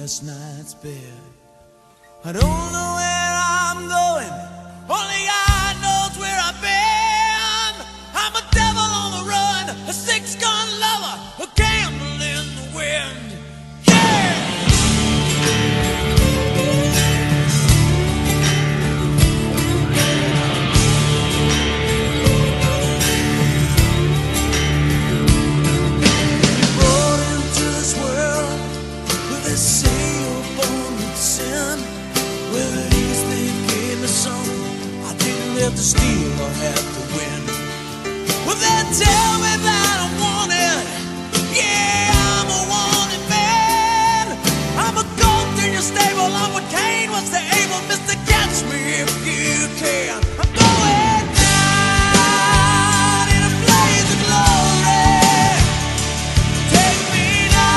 last night's bed. I don't know where I'm going, only God knows where I've been. I'm a devil on the run, a six-gun lover, a candle in the wind. Yeah! Born into this world where they say you're born with sin. Well, at least they gave me some. I didn't have to steal or have to win. Well, they tell me that I'm wanted. Yeah, I'm a wanted man. I'm a goat in your stable. I'm what Cain was to Abel. Mister, catch me if you can. I'm going down in a blaze of glory. Take me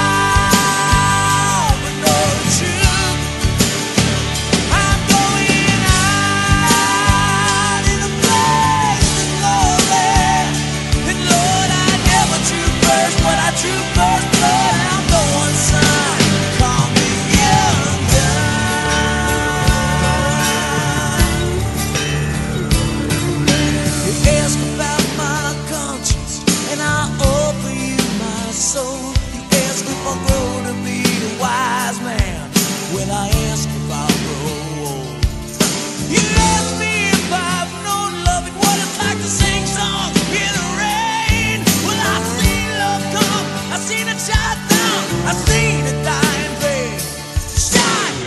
now, but know the truth. I'm going out in a blaze of glory. And Lord, I never drew first, but I drew first blood. I'm going, son, call me young gun. You ask about my conscience, and I offer you my soul. You ask if I'll grow to be a wise man. Well, I ask if I'll grow old. You ask me if I've known love and what it's like to sing songs in the rain. Well, I've seen love come, I've seen it shine down, I've seen it die in vain. Shine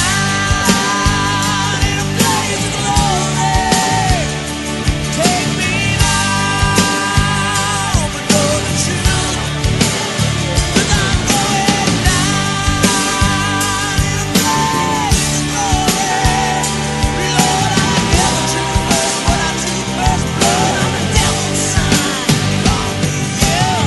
down in a blaze of glory. Take me now, but know the truth. 'Cause I'm going down in a blaze of glory. Lord, I never drew first, but I drew first blood. I'm a devil's son, call me young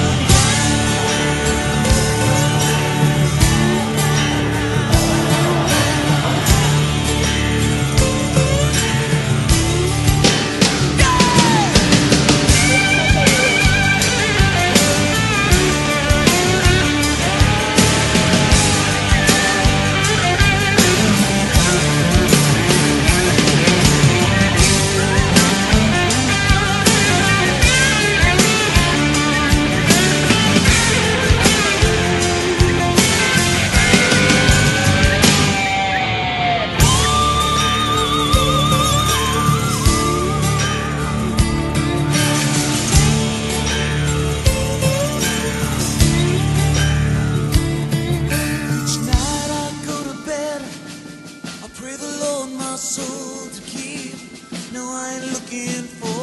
Each night I go to bed, I pray the Lord my soul to keep. No, I ain't looking for